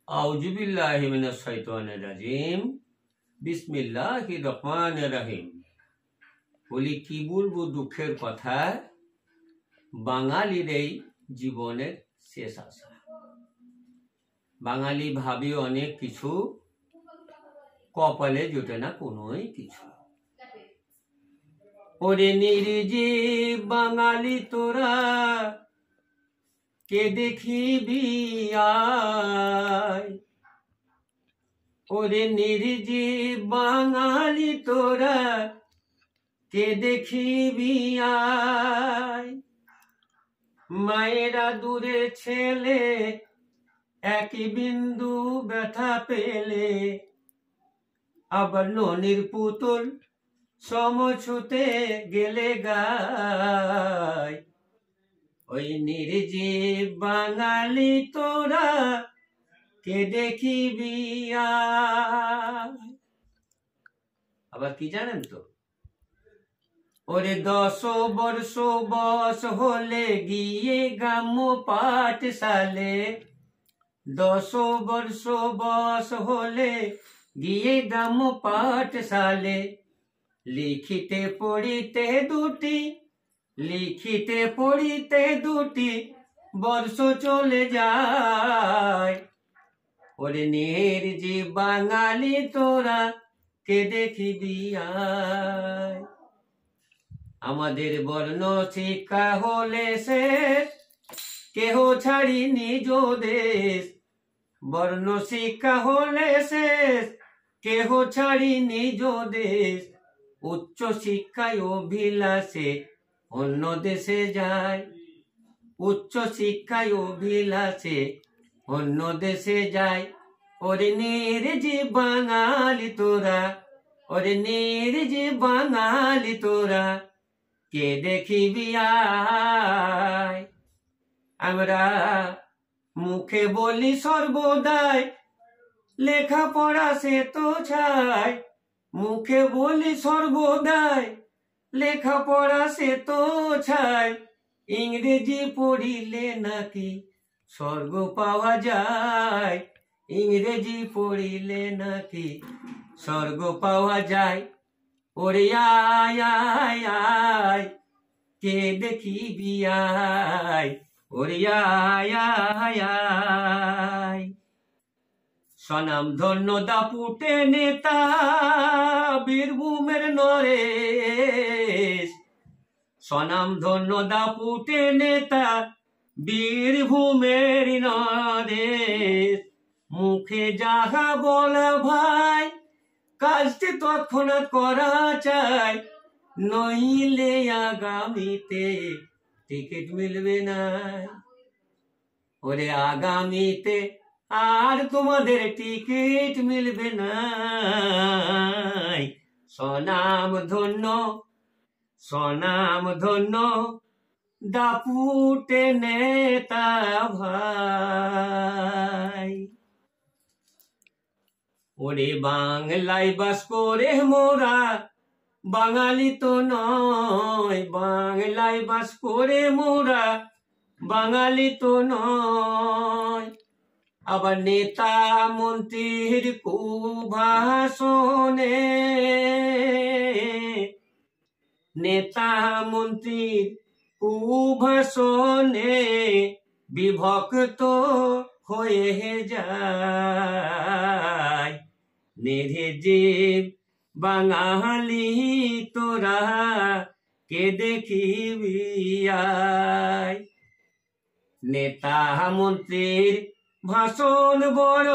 আউযুবিল্লাহি মিনাশ শাইতানির রাজিম। বিসমিল্লাহির রহমানির রহিম। বলি কি বলবো দুঃখের কথা, বাঙালির এই জীবনের শেষ আশা। বাঙালি ভাবি অনেক কিছু, কপালে জোটে না কোনোই কিছু। ওরে নির্জীব বাঙালি তোরা, কে দেখিবি আয়। ওরে নির্জীব বাঙালি তোরা, কে দেখিবি আয়। মায়েরা দূরে ছেলে, এক বিন্দু ব্যথা পেলে, আবার ননির পুতুল সমছুতে গেলে গায়। ওই নির্জীব বাঙালি তোরা, কে দেখিবি আয়। আবার কি জানেন তো, ওরে 10 বর্ষ বয়স হলে গিয়ে গ্রাম্য পাঠশালে। 10 বর্ষ বয়স হলে গিয়ে গ্রাম্য পাঠশালে। লিখিতে পড়িতে দুটি বর্ষ চলে যায়। ওরে নির্জীব বাঙালি তোরা, কে দেখিবি আয়। আমাদের বর্ণ শিক্ষা হলে শেষ, কেহ ছাড়ি নিজ দেশ। বর্ণ শিক্ষা হলে শেষ, কেহ ছাড়ি নিজ দেশ। উচ্চ শিক্ষায় অভিলাষে অন্য দেশে যায়। উচ্চ শিক্ষায় অভিলাষে অন্য দেশে যায়। ওরে নির্জীব বাঙালি তোরা, ওরে নির্জীব বাঙালি তোরা, কে দেখিবি আয়। আমরা মুখে বলি সর্বদাই, লেখাপড়া সে তো ছাই। মুখে বলি সর্বদাই, লেখাপড়া সে তো ছাই। ইংরেজি পড়িলে নাকি স্বর্গ পাওয়া যায়। ইংরেজি পড়িলে নাকি স্বর্গ পাওয়া যায়। ওরে আয় আয় আয়, কে দেখিবি আয়। ওরে আয় আয় আয়। স্বনাম ধন্য দাপুটে নেতা বীরভূমের নরেশ। স্বনাম ধন্য দাপুটে নেতা বীরভূমের নরেশ। মুখে যাহা বলা ভাই, কাজটি তৎক্ষণাৎ করা চাই। নইলে আগামীতে টিকিট মিলবে না। ওরে আগামীতে আর তোমাদের টিকিট মিলবে না। স্বনাম ধন্য দাপুটে নেতা ভাই। ওরে বাংলায় বাস করে মোরা, বাঙালি তো নয়। বাংলায় বাস করে মোরা, বাঙালি তো নয়। আবার নেতা মন্ত্রীর কুভাষণে, নেতা মন্ত্রীর কুভাষণে বিভক্ত হয়ে যায়। নির্জীব বাঙালি তোরা, কে দেখিবি আয়। নেতা মন্ত্রীর ভাষণ বড়,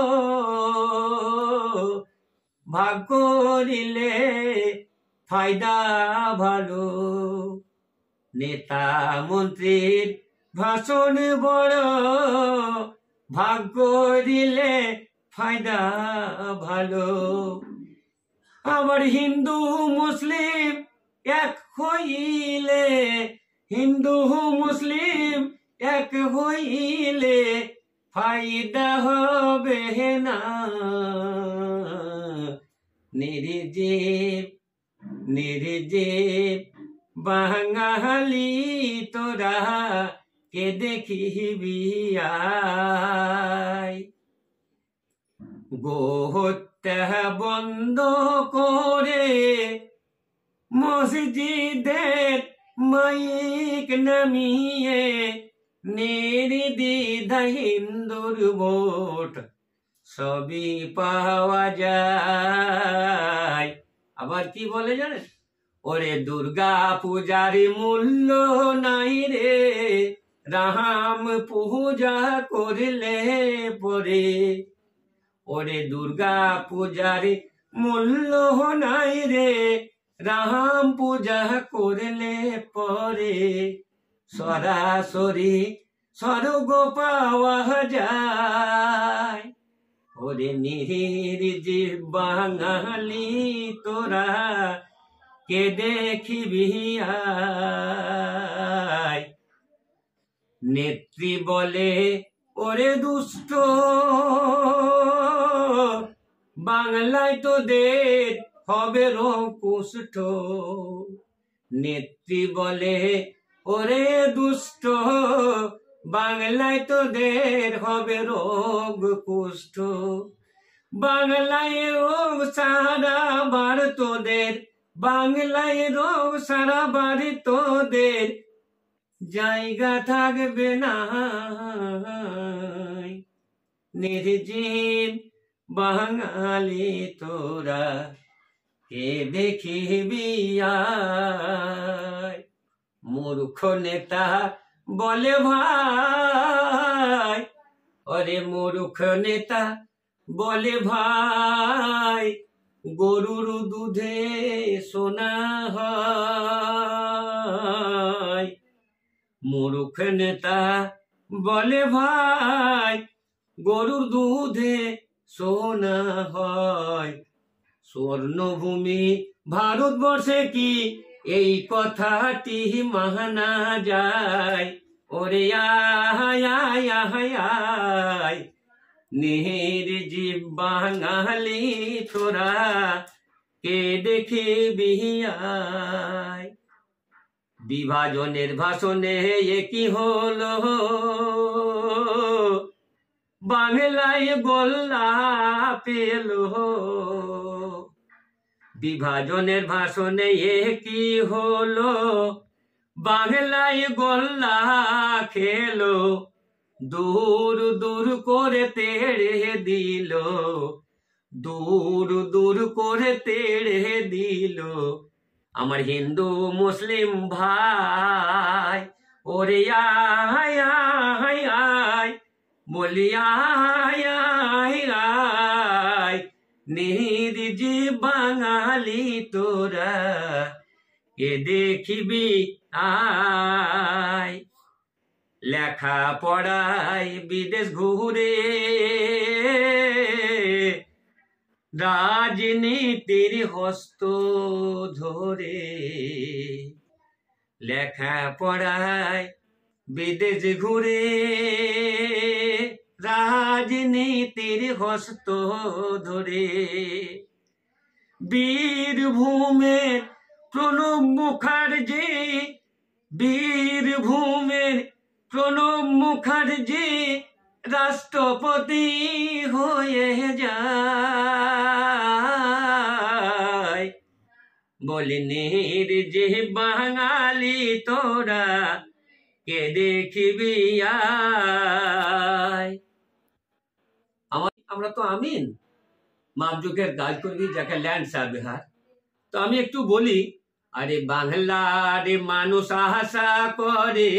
ভাগ করিলে ফায়দা ভালো। নেতা মন্ত্রীর ভাষণ বড়, ভাগ করিলে ফায়দা ভালো। আবার হিন্দু মুসলিম এক হইলে, হিন্দু মুসলিম এক হইলে ফায়দা হবে না। নির্জীব বাঙালি তোরা, কে দেখিবি আয়। গোহত্যা বন্ধ করে মসজিদের মাইক নামিয়ে নির্দ্বিধায় হিন্দুর ভোট সবই পাওয়া যায়। আবার কি বলে জানেন? ওরে দুর্গা পূজার মূল্য নাই রে, রাম পূজা করলে পরে। ওরে দুর্গা পূজার মূল্য নাই রে, রাম পূজা করলে পরে। সরাসরি স্বর্গ পাওয়া যায়। ওরে নির্জীব বাঙালি তোরা কে দেখিবি আয়। নেত্রী বলে ওরে দুষ্ট, বাংলায় তোদের হবে রকুষ্ঠ। নেত্রী বলে ওরে দুষ্ট, বাংলায় তোদের হবে রোগ কুষ্ঠ। বাংলায় রোগ সারাবার তোদের, বাংলায় রোগ সারাবার তোদের জায়গা থাকবে না। নির্জীব বাঙালি তোরা কে দেখিবি আয়। মূর্খ নেতা বলে ভাই, ওরে মূর্খ নেতা বলে ভাই, গরুর দুধে সোনা হয়। মূর্খ নেতা বলে ভাই, গরুর দুধে সোনা হয়। স্বর্ণভূমি ভারতবর্ষে কি এই কথাটি মানা যায়? ওরে আয় আয় আয় আয়, নির্জীব বাঙালি তোরা কে দেখিবি আয়। বিভাজনের ভাষণে একই হলো, বাংলায় গোল্লা পেল। বিভাজনের ভাষণে একই হলো, বাংলায় গোল্লা খেলো। দূর দূর করে তেড়ে দিল, দূর দূর করে তেড়ে দিল আমার হিন্দু মুসলিম ভাই। ওরে আয় আয় আয়, বলি আয় আয় আয়, নির্জীব বাঙালি তোরা কে দেখিবি আয়। লেখা পড়ায় বিদেশ ঘুরে, রাজনীতির হস্ত ধরে। লেখা পড়ায় বিদেশ ঘুরে, রাজনীতির হস্ত ধরে। বীরভূমের প্রণব মুখার্জি, বীরভূমের প্রণব মুখার্জি রাষ্ট্রপতি হয়ে যায়। বলে নির্জীব বাঙালি তোরা কে দেখিবি আয়। আমরা তো আমিন মাপজোকের কাজ করবি, যাকে ল্যান্ড সার্ভেয়ার। তো আমি একটু বলি, আরে বাংলার মানুষ আশা করে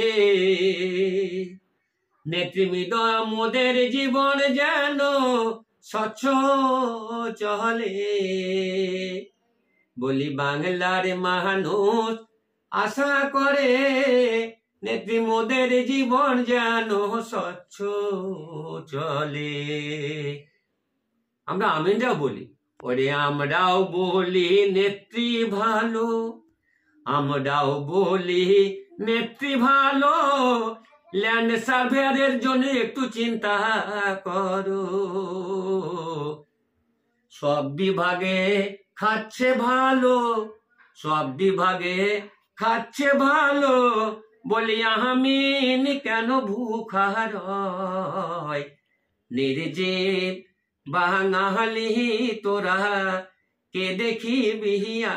নেতৃবৃন্দ মোদের জীবন যেন স্বচ্ছ চলে। বলি বাংলার মানুষ আশা করে নেত্রী মোদের জীবন যেন স্বচ্ছ চলে। আমরা আমিনরাও বলি, ওরে আমরাও বলি নেত্রী ভালো, আমরাও বলি নেত্রী ভালো। ল্যান্ড সার্ভেয়ারের জন্য একটু চিন্তা করো। সব বিভাগে খাচ্ছে ভালো, সব বিভাগে খাচ্ছে ভালো। বলি আমিন কেন ভুখা রয়? নির্জীব বাঙালি তোরা কে দেখিবি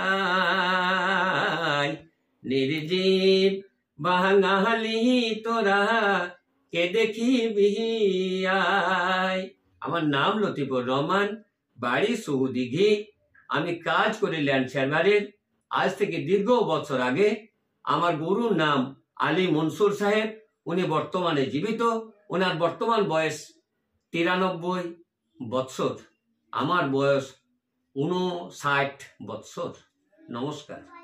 আয়, নির্জীব বাঙালি তোরা কে দেখিবি আয়। আমার নাম লতিফুর রহমান, বাড়ি সৌদিঘি। আমি কাজ করি ল্যান্ড সার্ভারের। আজ থেকে দীর্ঘ বছর আগে আমার গুরুর নাম আলী মনসুর সাহেব। উনি বর্তমানে জীবিত। ওনার বর্তমান বয়স 93 বৎসর। আমার বয়স 59 বৎসর। নমস্কার।